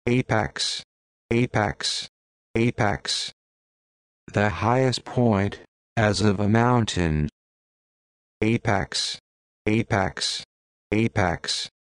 apex, apex, apex. The highest point, as of a mountain. Apex, apex, apex.